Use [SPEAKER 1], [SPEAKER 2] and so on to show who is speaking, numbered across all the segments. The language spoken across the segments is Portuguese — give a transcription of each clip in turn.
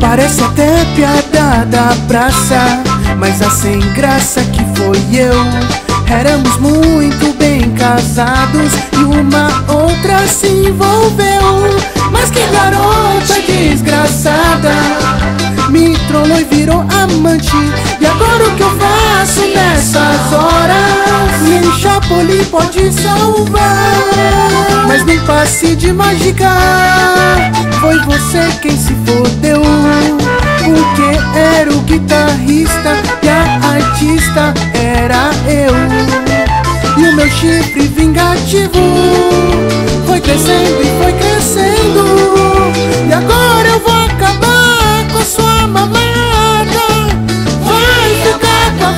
[SPEAKER 1] Parece até piada da praça, mas a sem graça que foi eu. Éramos muito bem casados e uma outra se envolveu. Mas que garota desgraçada me trollou e virou amante. E agora o que eu faço nessas horas? Nem Chapolin pode salvar. Mas nem passe de mágica, foi você quem se fodeu. Porque era o guitarrista e a artista era eu. E o meu chifre vingativo foi crescendo e foi crescendo. E agora eu vou acabar com a sua mamada. Vai ficar com a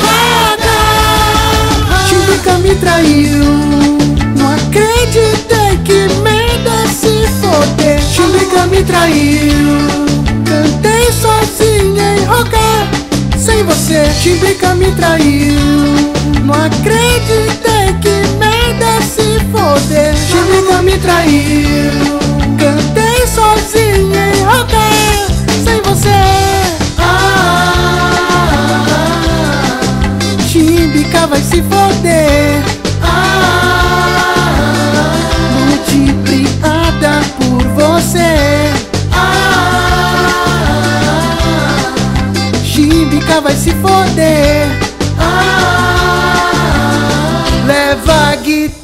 [SPEAKER 1] vaga. Chimbica me traiu, não acreditei, que merda, se foder. Chimbica me traiu, cantei sozinha em rogar sem você. Chimbica me traiu, não acreditei, que merda, se foder. Chimbica me traiu, cantei sozinha em rogar sem você. Chimbica vai se foder. Multiplicada por você. Chimbica vai se foder. Leva a guitarra.